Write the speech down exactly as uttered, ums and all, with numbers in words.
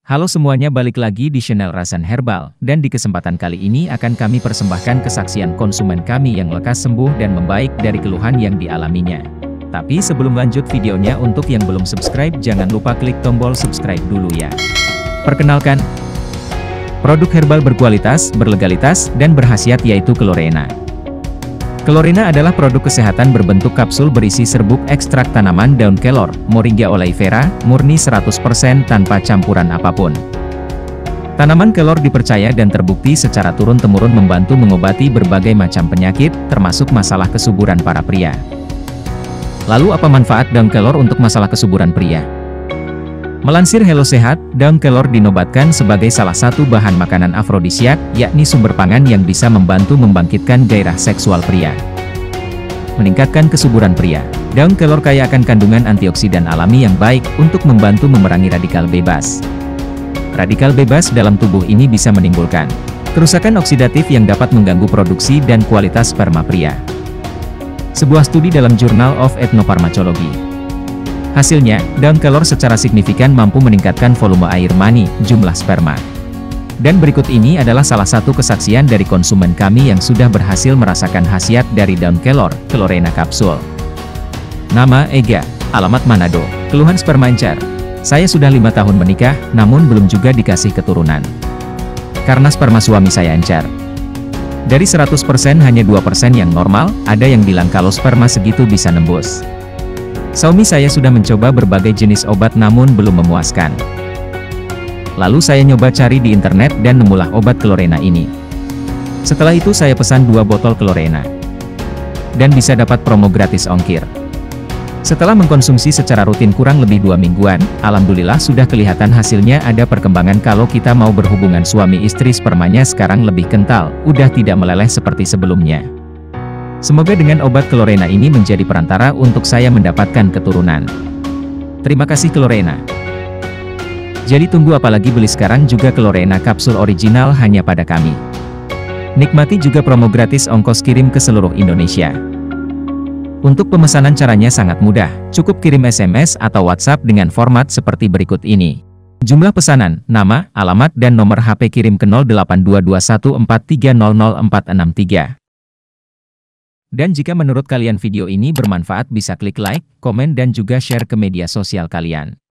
Halo semuanya, balik lagi di channel Rasan Herbal, dan di kesempatan kali ini akan kami persembahkan kesaksian konsumen kami yang lekas sembuh dan membaik dari keluhan yang dialaminya. Tapi sebelum lanjut videonya, untuk yang belum subscribe jangan lupa klik tombol subscribe dulu ya. Perkenalkan, produk herbal berkualitas, berlegalitas, dan berkhasiat yaitu Chlorena. Chlorena adalah produk kesehatan berbentuk kapsul berisi serbuk ekstrak tanaman daun kelor, Moringa oleifera, murni seratus persen tanpa campuran apapun. Tanaman kelor dipercaya dan terbukti secara turun-temurun membantu mengobati berbagai macam penyakit, termasuk masalah kesuburan para pria. Lalu apa manfaat daun kelor untuk masalah kesuburan pria? Melansir Hello Sehat, daun kelor dinobatkan sebagai salah satu bahan makanan afrodisiak, yakni sumber pangan yang bisa membantu membangkitkan gairah seksual pria. Meningkatkan kesuburan pria. Daun kelor kaya akan kandungan antioksidan alami yang baik untuk membantu memerangi radikal bebas. Radikal bebas dalam tubuh ini bisa menimbulkan kerusakan oksidatif yang dapat mengganggu produksi dan kualitas sperma pria. Sebuah studi dalam Journal of Ethnoparmacology. Hasilnya, daun kelor secara signifikan mampu meningkatkan volume air mani, jumlah sperma. Dan berikut ini adalah salah satu kesaksian dari konsumen kami yang sudah berhasil merasakan khasiat dari daun kelor, Chlorena kapsul. Nama, Ega. Alamat Manado. Keluhan sperma encer. Saya sudah lima tahun menikah, namun belum juga dikasih keturunan. Karena sperma suami saya encer. Dari seratus persen hanya dua persen yang normal, ada yang bilang kalau sperma segitu bisa nembus. Suami saya sudah mencoba berbagai jenis obat namun belum memuaskan. Lalu saya nyoba cari di internet dan nemulah obat Chlorena ini. Setelah itu saya pesan dua botol Chlorena. Dan bisa dapat promo gratis ongkir. Setelah mengkonsumsi secara rutin kurang lebih dua mingguan, alhamdulillah sudah kelihatan hasilnya. Ada perkembangan kalau kita mau berhubungan suami istri, spermanya sekarang lebih kental, udah tidak meleleh seperti sebelumnya. Semoga dengan obat Chlorena ini menjadi perantara untuk saya mendapatkan keturunan. Terima kasih Chlorena. Jadi tunggu apa lagi, beli sekarang juga Chlorena kapsul original hanya pada kami. Nikmati juga promo gratis ongkos kirim ke seluruh Indonesia. Untuk pemesanan caranya sangat mudah, cukup kirim S M S atau WhatsApp dengan format seperti berikut ini. Jumlah pesanan, nama, alamat dan nomor H P kirim ke nol delapan dua dua satu empat tiga nol nol empat enam tiga. Dan jika menurut kalian video ini bermanfaat, bisa klik like, komen dan juga share ke media sosial kalian.